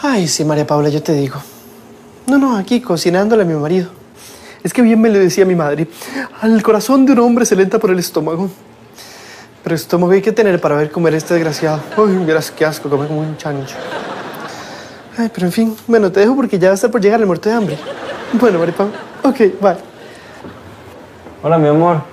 Ay, sí, María Paula, yo te digo. No, aquí cocinándole a mi marido. Es que bien me le decía mi madre, al corazón de un hombre se le entra por el estómago. Pero estómago hay que tener para ver comer este desgraciado. Uy, verás qué asco, comer como un chancho. Ay, pero en fin, bueno, te dejo porque ya va a estar por llegar el muerto de hambre. Bueno, María Paula, ok, bye. Hola, mi amor.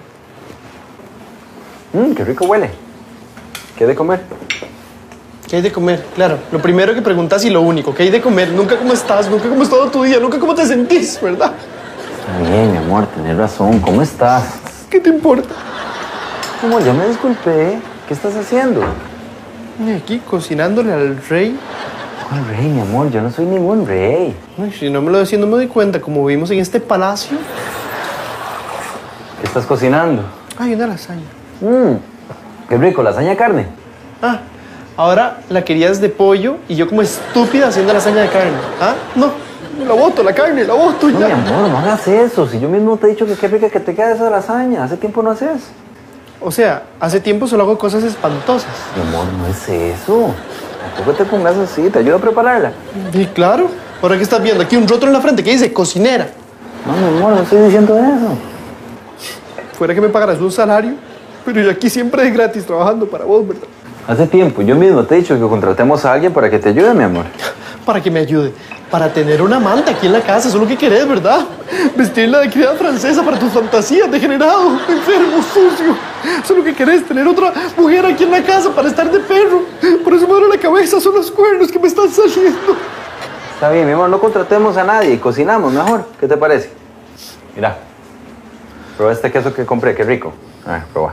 Qué rico huele. ¿Qué hay de comer? ¿Qué hay de comer? Claro, lo primero que preguntas y lo único. ¿Qué hay de comer? Nunca cómo estás, nunca cómo es todo tu día, nunca cómo te sentís, ¿verdad? Está bien, mi amor, tenés razón. ¿Cómo estás? ¿Qué te importa? Amor, ya me disculpé. ¿Qué estás haciendo? Aquí cocinándole al rey. ¿Cuál rey, mi amor? Yo no soy ningún rey. Ay, si no me lo decía, no me doy cuenta. Como vivimos en este palacio. ¿Qué estás cocinando? Ay, una lasaña. Qué rico, lasaña de carne. Ah, ahora la querías de pollo y yo como estúpida haciendo lasaña de carne. ¿Ah? No, la boto, la carne, la boto No, ya. mi amor, no hagas eso. Si yo mismo te he dicho que qué rica que te queda esa lasaña. Hace tiempo no haces. O sea, hace tiempo solo hago cosas espantosas. Mi amor, no es eso. Tampoco te pongas así. Te ayudo a prepararla. Y claro, ahora que estás viendo aquí un rótulo en la frente que dice cocinera. No, mi amor, no estoy diciendo eso. Fuera que me pagaras un salario, pero yo aquí siempre es gratis trabajando para vos, ¿verdad? Hace tiempo, yo mismo te he dicho que contratemos a alguien para que te ayude, mi amor. Para que me ayude, para tener una manta aquí en la casa, eso es lo que querés, ¿verdad? Vestirla de criada francesa para tus fantasías, degenerado, enfermo, sucio. Eso es lo que querés, tener otra mujer aquí en la casa para estar de perro. Por eso me duele la cabeza, son los cuernos que me están saliendo. Está bien, mi amor, no contratemos a nadie y cocinamos mejor. ¿Qué te parece? Mira, prueba este queso que compré, qué rico. A ver, prueba.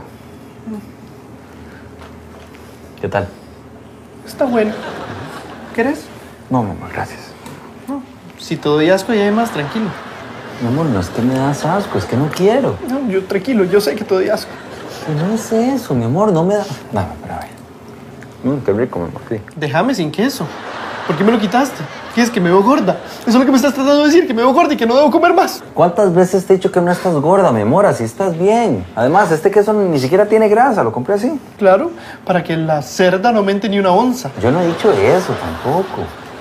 ¿Qué tal? Está bueno. ¿Querés? No, mi amor, gracias. No. Si te doy asco, ya hay más, tranquilo. Mi amor, no es que me das asco, es que no quiero. No, yo tranquilo, yo sé que te doy asco. Que no es eso, mi amor, no me da... No, pero a ver. Qué rico, mi amor, sí. Déjame sin queso. ¿Por qué me lo quitaste? ¿Quieres que me veo gorda? Eso es lo que me estás tratando de decir, que me veo gorda y que no debo comer más. ¿Cuántas veces te he dicho que no estás gorda, mi amor? Así estás bien. Además, este queso ni siquiera tiene grasa, lo compré así. Claro, para que la cerda no aumente ni una onza. Yo no he dicho eso tampoco.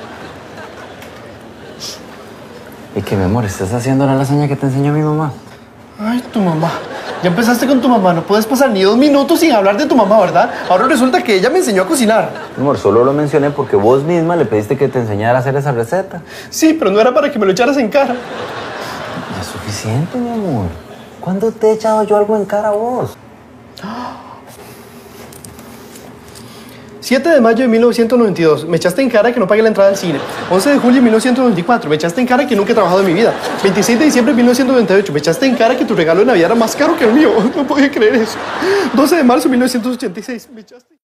Y que, mi amor, estás haciendo la lasaña que te enseñó mi mamá. Ay, tu mamá. Ya empezaste con tu mamá, no puedes pasar ni 2 minutos sin hablar de tu mamá, ¿verdad? Ahora resulta que ella me enseñó a cocinar. Mi amor, solo lo mencioné porque vos misma le pediste que te enseñara a hacer esa receta. Sí, pero no era para que me lo echaras en cara. Ya es suficiente, mi amor. ¿Cuándo te he echado yo algo en cara a vos? 7 de mayo de 1992, me echaste en cara que no pagué la entrada al cine. 11 de julio de 1994, me echaste en cara que nunca he trabajado en mi vida. 26 de diciembre de 1998, me echaste en cara que tu regalo de Navidad era más caro que el mío. No podía creer eso. 12 de marzo de 1986, me echaste...